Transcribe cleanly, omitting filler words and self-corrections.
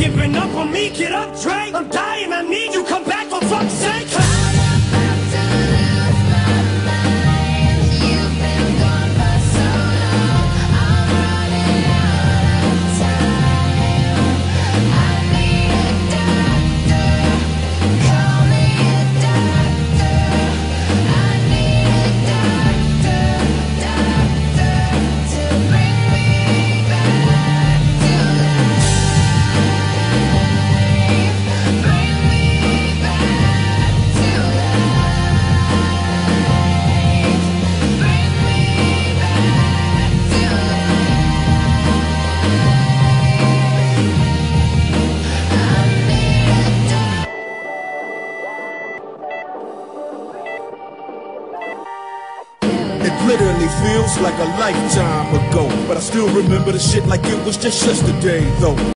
giving up on me, get up, Dre. I'm dying, I need you, come back for fuck's sake. It literally feels like a lifetime ago, but I still remember the shit like it was just yesterday, though.